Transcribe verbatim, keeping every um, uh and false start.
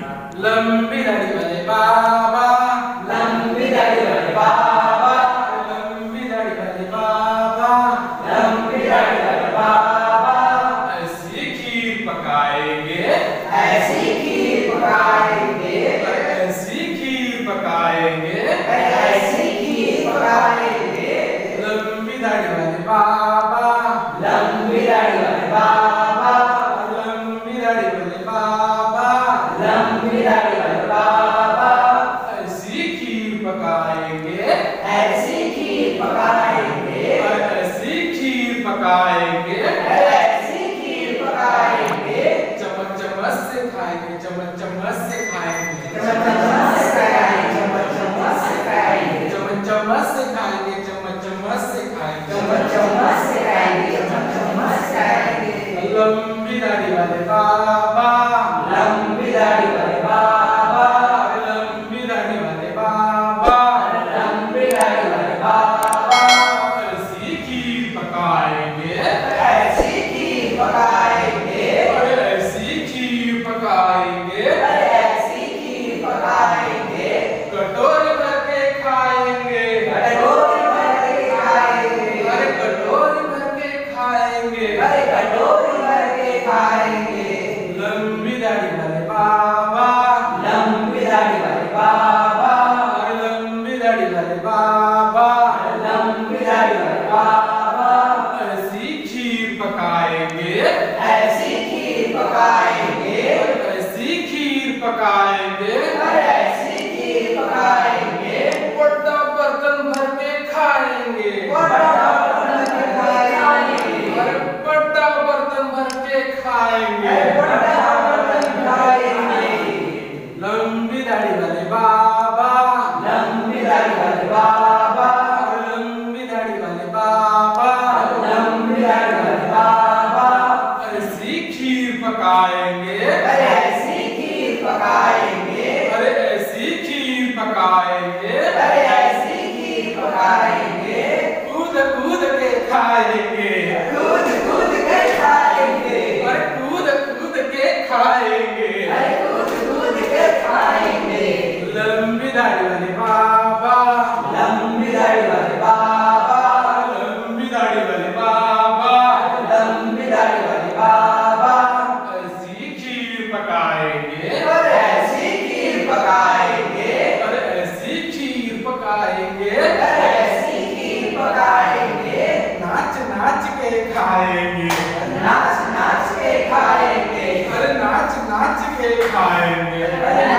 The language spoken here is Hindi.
लंबी दाढ़ी वाले बाबा, लंबी दाढ़ी वाले बाबा, लंबी दाढ़ी वाले बाबा, लंबी दाढ़ी वाले बाबा। ऐसी खीर पकाएंगे, ऐसी खीर पकाएंगे, ऐसी खीर पकाएंगे, ऐसी खीर पकाएंगे। लंबी दाढ़ी वाले बाबा, लंबी दाढ़ी वाले बाबा, लंबी दाढ़ी वाले बाबा, लंबी दाढ़ी वाले बाबा। ऐसी खीर पकाएंगे, ऐसी खीर पकाएंगे, ऐसी खीर पकाएंगे, ऐसी खीर पकाएंगे। चम्मच चम्मच से खाएंगे, चम्मच चम्मच से खाएंगे, चम्मच चम्मच से खाएंगे, चम्मच चम्मच से खाएंगे, चम्मच चम्मच से खाएंगे, चम्मच चम्मच से खाएंगे, चम्मच चम्मच से खाएंगे, चम्मच चम्मच से खाएंगे। लंबी दाढ़ी वाले बाबा, लंबी दाढ़ी वाले बाबा, लंबी दाढ़ी वाले बाबा, लंबी दाढ़ी वाले बाबा। ऐसी खीर पकाएंगे, ऐसी खीर पकाएंगे, ऐसी खीर पकाएंगे, ऐसी खीर पकाएंगे। कटोरी भर के खाएंगे, कटोरी भर के खाएंगे, अरे कटोरी भर के खाएंगे, अरे कटोरी भर के खाएंगे। लंबी दाढ़ी वाले बाबा, लंबी दाढ़ी वाले बाबा, लंबी दाढ़ी वाले बाबा, लंबी दाढ़ी वाले बाबा। ऐसी खीर पकाएंगे, ऐसी खीर पकाएंगे, ऐसी खीर पकाएंगे, ऐसी खीर पकाएंगे। बड़ा बर्तन भर के खाएंगे, बड़ा बर्तन भर के खाएंगे, अरे बड़ा बर्तन भर के खाएंगे। बड़ा बर्तन खाएंगे। लंबी दाढ़ी वाले बाबा, लंबी दाढ़ी वाले बाबा, लंबी दाढ़ी वाले बाबा, लंबी दाढ़ी वाले बाबा। ऐसी खीर पकाएंगे, ऐसी खीर पकाएंगे, अरे ऐसी खीर पकाएंगे, ऐसी खीर पकाएंगे। कूद कूद के खाएंगे, कूद कूद के खाएंगे, अरे कूद कूद के खाएंगे। अरे कूद कूद के खाएंगे। लंबी दाढ़ी वाले बाबा, लंबी दाढ़ी वाले बाबा, लंबी दाढ़ी वाले बाबा, लंबी दाढ़ी वाले बाबा। ऐसी खीर पकाएंगे, ऐसी खीर पकाएंगे, अरे ऐसी खीर पकाएंगे, ऐसी खीर पकाएंगे। नाच नाच के खाएंगे, नाच नाच के खाएंगे, अरे नाच नाच के खाएंगे। अरे